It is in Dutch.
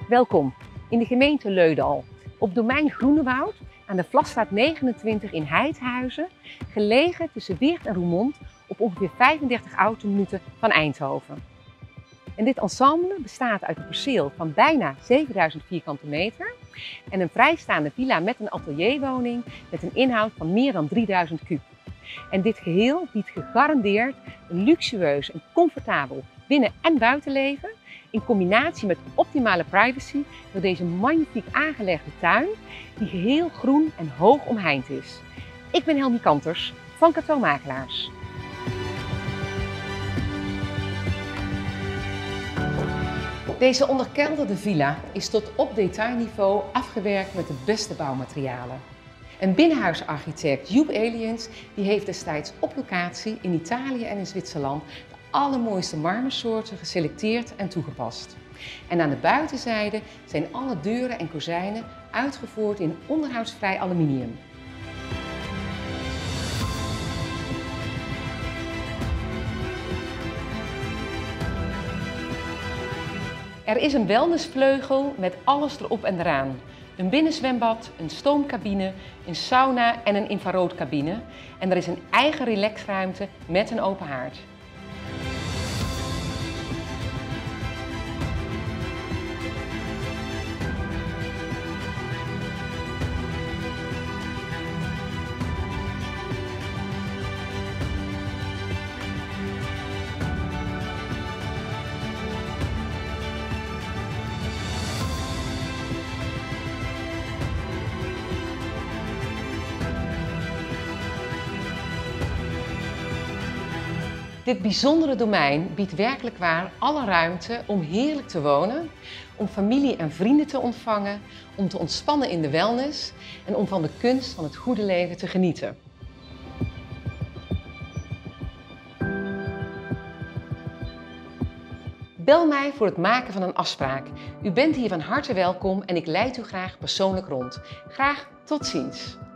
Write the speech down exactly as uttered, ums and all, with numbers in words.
Welkom in de gemeente Leudal, op domein Groenewoud aan de Vlasstraat negenentwintig in Heidhuizen, gelegen tussen Weert en Roermond op ongeveer vijfendertig autominuten van Eindhoven. En dit ensemble bestaat uit een perceel van bijna zevenduizend vierkante meter en een vrijstaande villa met een atelierwoning met een inhoud van meer dan drieduizend kuub. En dit geheel biedt gegarandeerd een luxueus en comfortabel binnen- en buitenleven in combinatie met optimale privacy door deze magnifiek aangelegde tuin die geheel groen en hoog omheind is. Ik ben Helmi Kanters van Cato Makelaars. Deze onderkelderde villa is tot op detailniveau afgewerkt met de beste bouwmaterialen. En binnenhuisarchitect Joep Eliens die heeft destijds op locatie in Italië en in Zwitserland de allermooiste marmersoorten geselecteerd en toegepast. En aan de buitenzijde zijn alle deuren en kozijnen uitgevoerd in onderhoudsvrij aluminium. Er is een wellnessvleugel met alles erop en eraan. Een binnenzwembad, een stoomcabine, een sauna en een infraroodcabine. En er is een eigen relaxruimte met een open haard. Dit bijzondere domein biedt werkelijk waar alle ruimte om heerlijk te wonen, om familie en vrienden te ontvangen, om te ontspannen in de wellness en om van de kunst van het goede leven te genieten. Bel mij voor het maken van een afspraak. U bent hier van harte welkom en ik leid u graag persoonlijk rond. Graag tot ziens!